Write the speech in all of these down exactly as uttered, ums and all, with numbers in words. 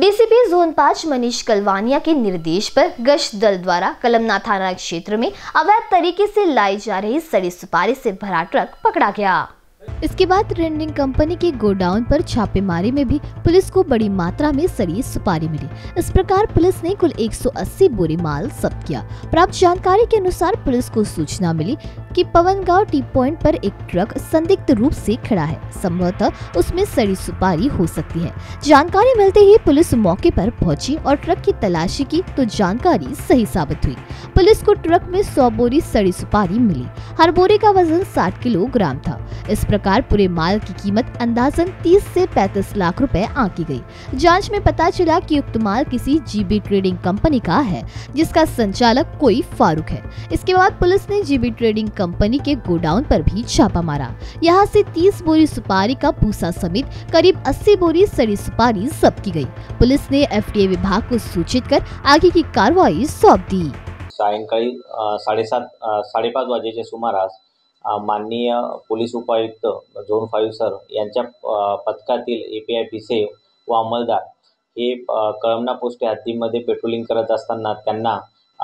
DCP zone पाँच मनीष कलवानिया के निर्देश पर गश्त दल द्वारा कलमना थाना क्षेत्र में अवैध तरीके से लाई जा रही सड़ी सुपारी से भरा ट्रक पकड़ा गया। इसके बाद ट्रेंडिंग कंपनी के गोडाउन पर छापेमारी में भी पुलिस को बड़ी मात्रा में सड़ी सुपारी मिली। इस प्रकार पुलिस ने कुल एक सौ अस्सी बोरी माल जब्त किया। प्राप्त जानकारी के अनुसार पुलिस को सूचना मिली कि पवनगांव टी पॉइंट पर एक ट्रक संदिग्ध रूप से खड़ा है, संभवतः उसमें सड़ी सुपारी हो सकती है। जानकारी मिलते ही पुलिस मौके पर पहुंची और ट्रक की तलाशी की तो जानकारी सही साबित हुई। पुलिस को ट्रक में सौ बोरी सड़ी सुपारी मिली। हर बोरी का वजन साठ किलोग्राम था। इस प्रकार पूरे माल की कीमत अंदाजन तीस से पैंतीस लाख रुपए आंकी गई। जांच में पता चला कि उक्त माल किसी जीबी ट्रेडिंग कंपनी का है, जिसका संचालक कोई फारूक है। इसके बाद पुलिस ने जीबी ट्रेडिंग कंपनी के गोडाउन पर भी छापा मारा। यहां से तीस बोरी सुपारी का भूसा समेत करीब अस्सी बोरी सड़ी सुपारी जब्त की गई। पुलिस ने एफडीए विभाग को सूचित कर आगे की कार्रवाई सौंप दी। सायंकाळी साडेसात साडेपाच वाजेच्या सुमारास माननीय पोलीस उपायुक्त झोन फाईव्ह सर यांच्या पथकातील एपीआय पीसेव व अंमलदार हे कळमना पोस्ट हद्दीमध्ये पेट्रोलिंग करत असताना त्यांना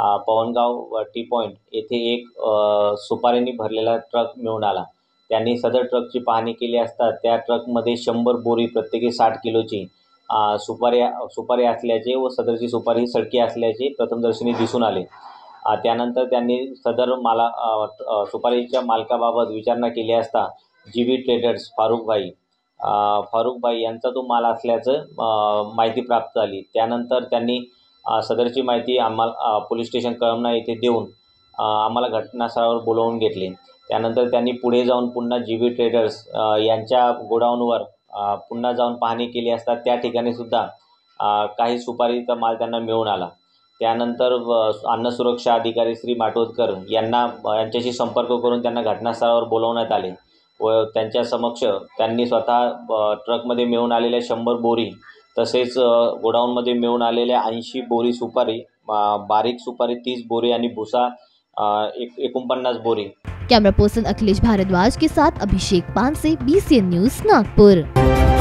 पवनगाव टी पॉइंट येथे एक सुपारीनी भरलेला ट्रक मिळून आला। त्यांनी सदर ट्रकची पाहणी केली असता त्या ट्रकमध्ये शंभर बोरी प्रत्येकी साठ किलोची सुपारी सुपारी असल्याचे व सदरची सुपारी सडकी असल्याचे प्रथमदर्शनी दिसून आले। त्यानंतर त्यांनी सदर माला सुपारीच्या मालकाबाबत विचारणा केली असता जीबी ट्रेडर्स फारूक भाई फारूक भाई यांचा तो माल असल्याचं माहिती प्राप्त झाली। त्यानंतर त्यांनी सदरची माहिती आम्हाला पोलीस स्टेशन कळमना येथे देऊन आम्हाला घटनास्थळावर बोलवून घेतले। त्यानंतर त्यांनी पुढे जाऊन पुन्हा जीबी ट्रेडर्स यांच्या गोडाऊनवर पुन्हा जाऊन पाहणी केली असता त्या ठिकाणी सुद्धा काही सुपारीचा माल त्यांना मिळून आला। त्यानंतर अन्न सुरक्षा अधिकारी श्री माटोदकर यांना यांच्याशी संपर्क करून त्यांना घटनास्थळावर बोलवण्यात आले व त्यांच्या समक्ष त्यांनी स्वतः ट्रकमध्ये मिळून आलेल्या शंभर बोरी तसेच गोडाऊनमध्ये मिळून आलेल्या ऐंशी बोरी सुपारी, बारीक सुपारी तीस बोरी आणि भुसा एकोणपन्नास बोरी। कैमरा पर्सन अखिलेश भारद्वाज के साथ अभिषेक पान से बीसीएन न्यूज नागपुर।